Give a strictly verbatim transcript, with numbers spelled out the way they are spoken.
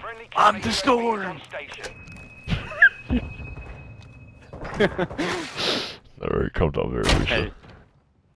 I'm the storm! Alright, come down here, Alicia. Hey.